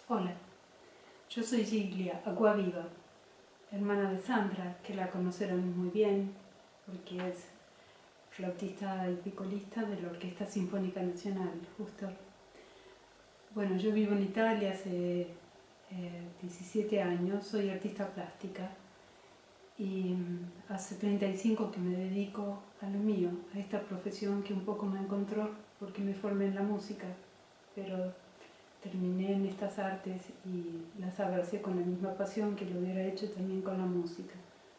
Hola, yo soy Giglia Acquaviva, hermana de Sandra, que la conocerán muy bien porque es flautista y picolista de la Orquesta Sinfónica Nacional, justo. Bueno, yo vivo en Italia hace 17 años, soy artista plástica y hace 35 que me dedico a lo mío, a esta profesión que un poco me encontró porque me formé en la música, pero terminé en estas artes y las abracé con la misma pasión que lo hubiera hecho también con la música.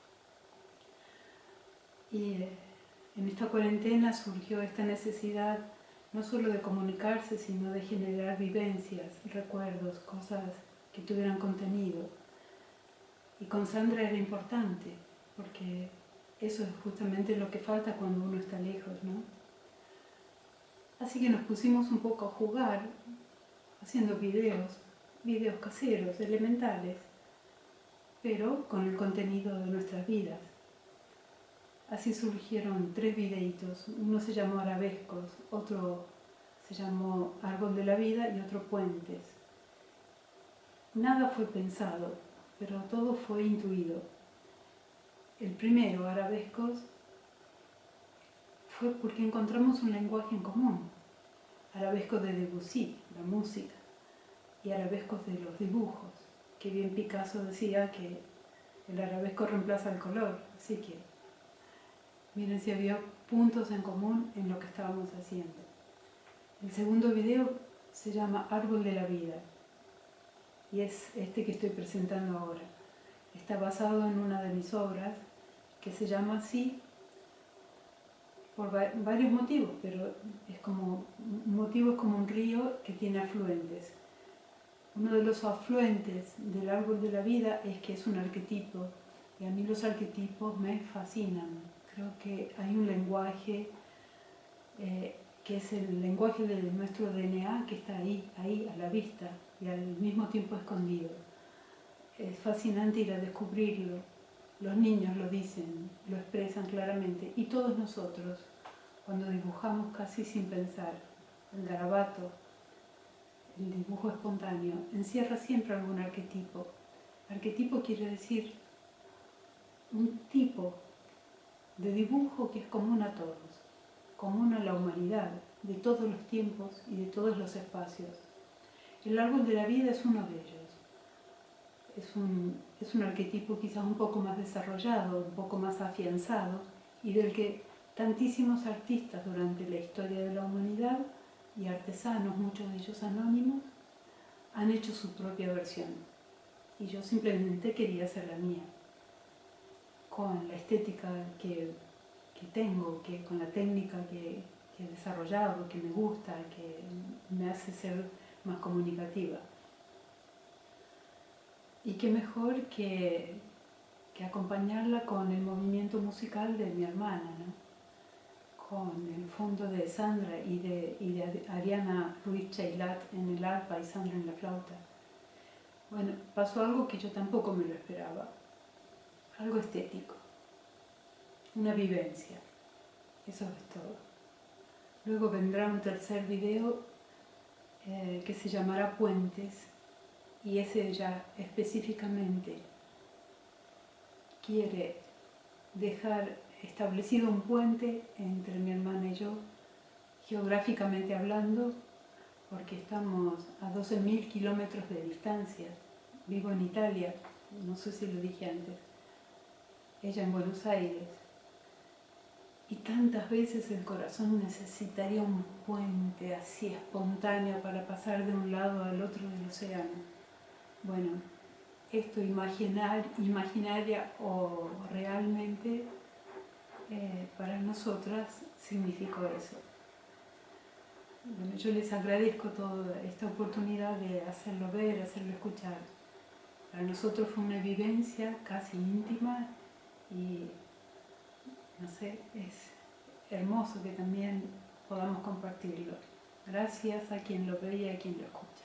Y en esta cuarentena surgió esta necesidad no solo de comunicarse, sino de generar vivencias, recuerdos, cosas que tuvieran contenido. Y con Sandra era importante, porque eso es justamente lo que falta cuando uno está lejos, ¿no? Así que nos pusimos un poco a jugar, haciendo videos caseros, elementales, pero con el contenido de nuestras vidas. Así surgieron 3 videitos, uno se llamó Arabescos, otro se llamó Árbol de la Vida y otro Puentes. Nada fue pensado, pero todo fue intuido. El primero, Arabescos, fue porque encontramos un lenguaje en común. Arabescos de Debussy, la música, y arabescos de los dibujos, que bien Picasso decía que el arabesco reemplaza el color, así que miren si había puntos en común en lo que estábamos haciendo. El segundo video se llama Árbol de la Vida y es este que estoy presentando ahora. Está basado en una de mis obras que se llama así por varios motivos, pero un motivo es como un río que tiene afluentes. Uno de los afluentes del Árbol de la Vida es que es un arquetipo, y a mí los arquetipos me fascinan. Creo que hay un lenguaje que es el lenguaje de nuestro DNA que está ahí, a la vista, y al mismo tiempo escondido. Es fascinante ir a descubrirlo. Los niños lo dicen, lo expresan claramente, y todos nosotros, cuando dibujamos casi sin pensar, el garabato, el dibujo espontáneo, encierra siempre algún arquetipo. Arquetipo quiere decir un tipo de dibujo que es común a todos, común a la humanidad, de todos los tiempos y de todos los espacios. El árbol de la vida es uno de ellos. Es un arquetipo quizás un poco más desarrollado, un poco más afianzado, y del que tantísimos artistas durante la historia de la humanidad y artesanos, muchos de ellos anónimos, han hecho su propia versión. Y yo simplemente quería hacer la mía, con la estética que tengo, con la técnica que he desarrollado, que me gusta, que me hace ser más comunicativa. Y qué mejor que acompañarla con el movimiento musical de mi hermana, ¿no? Con el fondo de Sandra y de Ariana Ruiz Chailat en el arpa y Sandra en la flauta. Bueno, pasó algo que yo tampoco me lo esperaba, algo estético, una vivencia, eso es todo. Luego vendrá un tercer video que se llamará Puentes, y ese ya específicamente quiere dejar establecido un puente entre mi hermana y yo, geográficamente hablando, porque estamos a 12.000 kilómetros de distancia. Vivo en Italia, no sé si lo dije antes, ella en Buenos Aires, y tantas veces el corazón necesitaría un puente así espontáneo para pasar de un lado al otro del océano. Bueno, esto imaginaria o realmente para nosotras significó eso. Bueno, yo les agradezco toda esta oportunidad de hacerlo ver, hacerlo escuchar. Para nosotros fue una vivencia casi íntima y, no sé, es hermoso que también podamos compartirlo. Gracias a quien lo ve y a quien lo escucha.